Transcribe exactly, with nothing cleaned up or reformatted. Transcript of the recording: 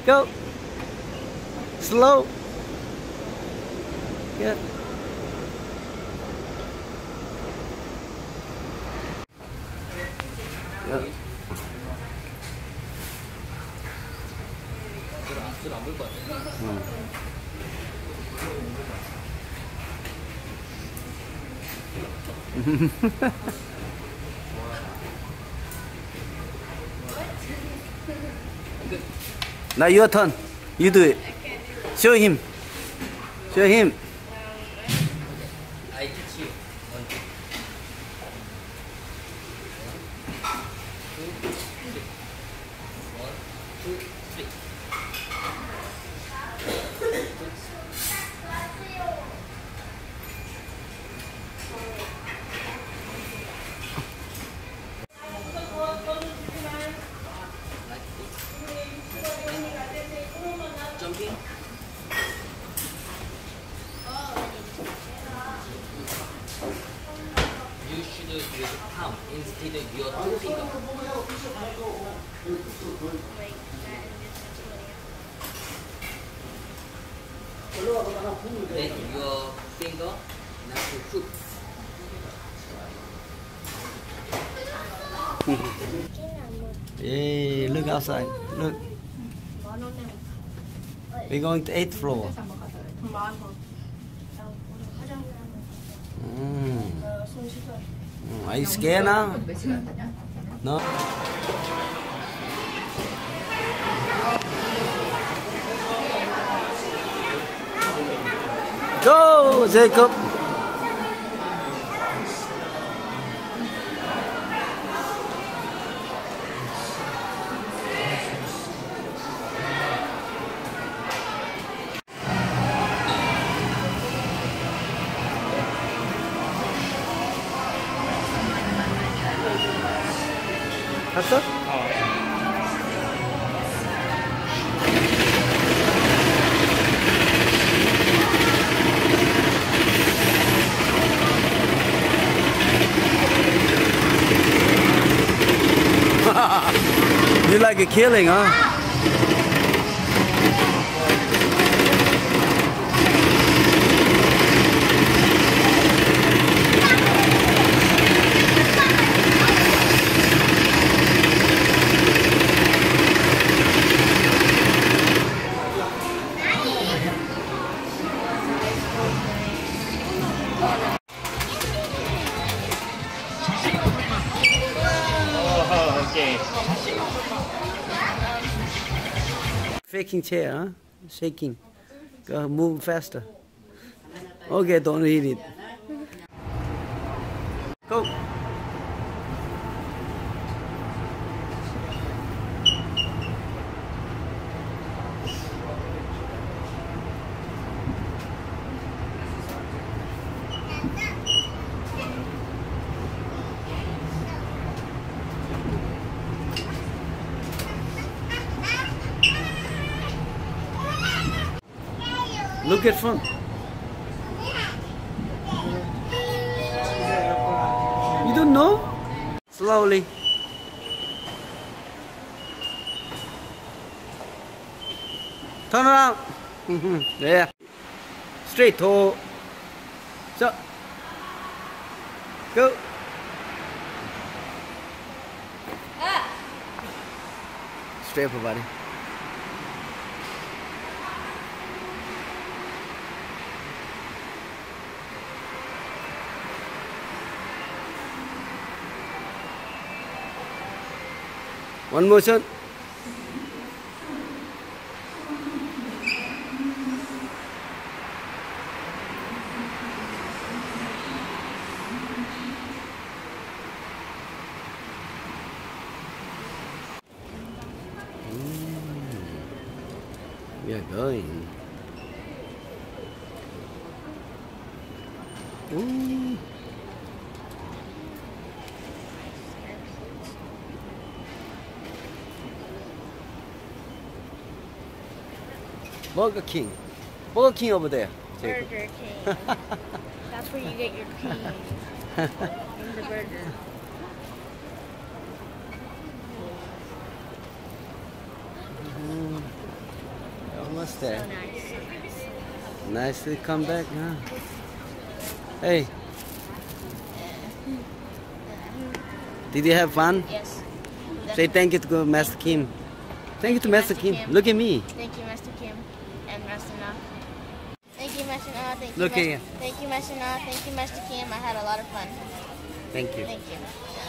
Go. Slow. Yeah. Yeah. Now your turn. You do it. Show him. Show him. I teach you. One, two. One, two, three. Jumping. You should use palm instead of your two finger. Then your finger not to hook. Hey, look outside. Look. We're going to eighth floor. Mm. Mm, are you scared now? No. Go, Jacob. 갔어? You like a killing, huh? Faking chair, huh? Shaking. Go move faster. Okay, don't eat it. Go. Look at front. You don't know? Slowly. Turn around. Yeah. Straight toe. So. Go. Straight up, buddy. One motion. We are going. Ooh. Burger King. Burger King over there. Burger King. That's where you get your pee. In the burger. Mm. What's that? So nice. So nice. Nice to come back, huh? Hey, did you have fun? Yes. Say thank you to Master Kim. Thank you to Master Master Kim. Kim. Look at me. Thank you, Master Kim and Master Na. Thank you, Master Na. Thank you, Look Master- here. Thank you, Master Na. Thank you, Master Kim. I had a lot of fun. Thank you. Thank you.